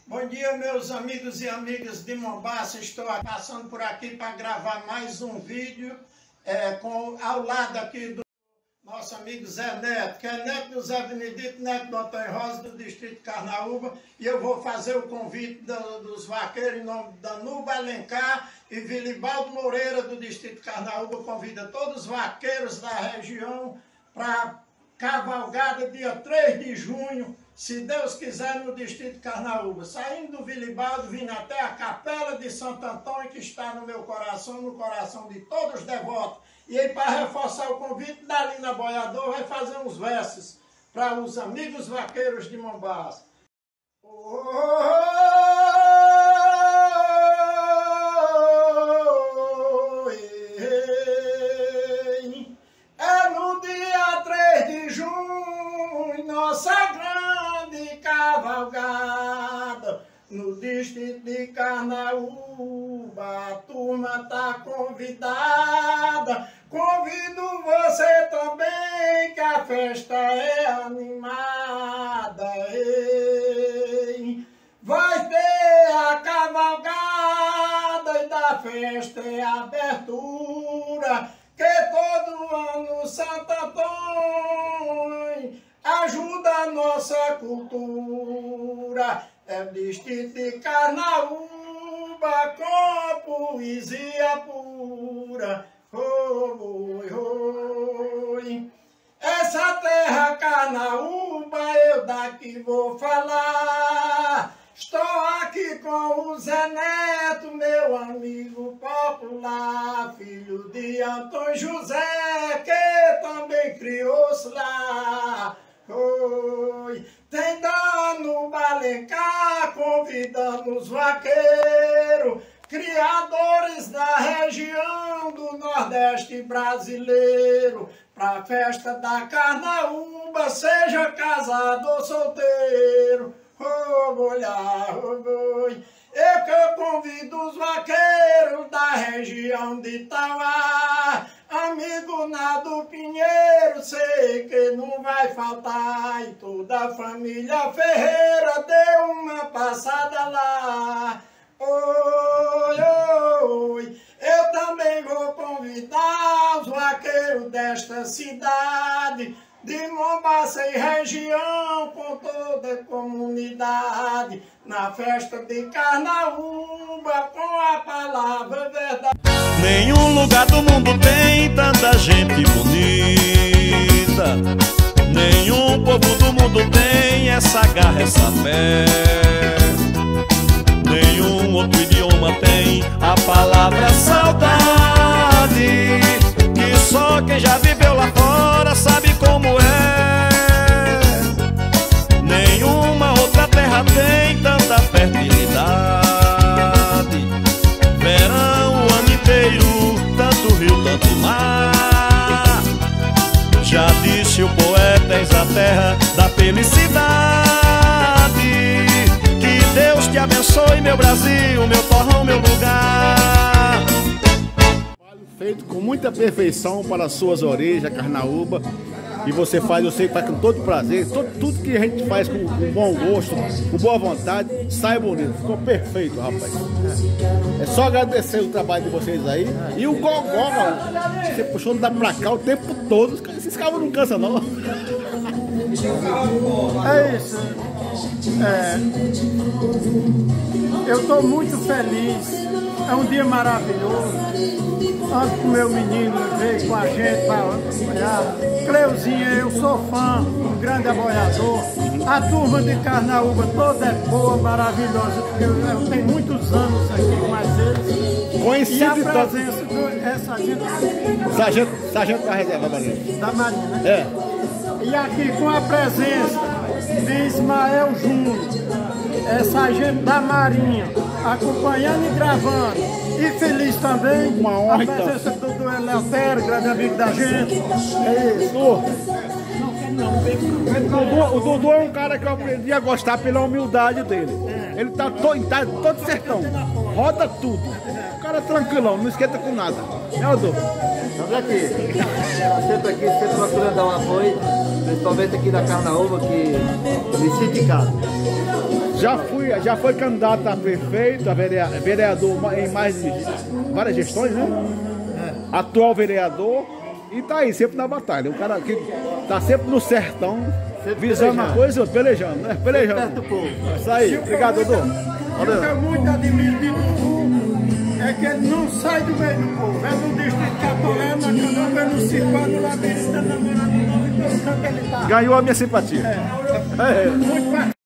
Bom dia, meus amigos e amigas de Mombaça. Estou passando por aqui para gravar mais um vídeo ao lado aqui do nosso amigo Zé Neto, que é neto do Zé Benedito, neto do Antônio Rosa, do distrito de Carnaúba. E eu vou fazer o convite dos vaqueiros em nome de Danuba Alencar e Vilibaldo Moreira, do distrito de Carnaúba. Convida todos os vaqueiros da região para cavalgada dia 3 de junho, se Deus quiser, no distrito de Carnaúba. Saindo do Vilibaldo, vindo até a Capela de Santo Antônio, que está no meu coração, no coração de todos os devotos. E aí, para reforçar o convite, dali na Boiador vai fazer uns versos para os amigos vaqueiros de Mombaça. É no dia 3 de junho, nossa grande cavalgada, no distrito de Carnaúba, a turma tá convidada. Convido você também, que a festa é animada. Ei, vai ter a cavalgada e da festa é a abertura, que todo ano Santo Antônio ajuda a nossa cultura. É o distrito de Carnaúba com poesia pura. Oi, oi. Essa terra Carnaúba eu daqui vou falar. Estou aqui com o Zé Neto, meu amigo popular, filho de Antônio José, que também criou-se lá. Oi. Tem Danuba Alencar convidando os vaqueiros, criadores da região do Nordeste brasileiro, pra festa da Carnaúba, seja casado ou solteiro. Eu convido os vaqueiros da região de Itauá, amigo Nado Pinheiro, sei que não vai faltar, e toda a família Ferreira deu uma passada lá. Oi, oi, eu também vou convidar os vaqueiros desta cidade, de Mombaça e região, com toda a comunidade, na festa de Carnaúba, com a palavra verdade. Nenhum lugar do mundo tem tanta gente bonita, nenhum povo do mundo tem essa garra, essa fé. Nenhum outro idioma tem a palavra saudade, que só quem já viveu lá fora sabe como é. Nenhuma outra terra tem tanta fertilidade, verão o ano inteiro, tanto rio, tanto mar. Já disse o poeta, eis a terra da felicidade. Que Deus te abençoe, meu Brasil, meu torrão, meu lugar. Feito com muita perfeição para as suas origens, Carnaúba. E você faz, eu sei que faz com todo prazer. Tudo que a gente faz com bom gosto, com boa vontade, sai bonito. Ficou perfeito, rapaz. É só agradecer o trabalho de vocês aí. E o gogó, você puxou da pra cá o tempo todo. Esses cabos não cansam, não. É isso. Eu estou muito feliz. É um dia maravilhoso. Antes que o meu menino veio com a gente para acompanhar. Cleuzinha, eu sou fã, um grande aboiador. A turma de Carnaúba toda é boa, maravilhosa. Eu tenho muitos anos aqui com eles. Conhecido e a presença dessa gente. Sargento da reserva, da Marinha, né? É. E aqui com a presença de Ismael Júnior, sargento da Marinha, acompanhando e gravando. E feliz também, uma honra, a presença do Eleutério, grande amigo da gente. É isso. O Dudu é um cara que eu aprendi a gostar pela humildade dele. Ele tá todo sertão, roda tudo. O cara é tranquilão, não esquenta com nada. É o Dudu. Estamos aqui, sempre procurando dar um apoio, principalmente aqui da Carnaúba, que me sinto em casa. Já foi candidato a prefeito, a vereador em mais de várias gestões, né? Atual vereador e tá aí, sempre na batalha. O cara que tá sempre no sertão, sempre visando uma coisa e outra, pelejando, né? Pelejando. Perto do povo. Isso aí, obrigado, Dodô. O que eu muito admiro de Dudu é que ele não sai do meio do povo. É no distrito Catolé, na Canamba, é no Cipá, no Labirinto, tá namorando novo, em todo canto ele tá. Ganhou a minha simpatia. Muito bacana.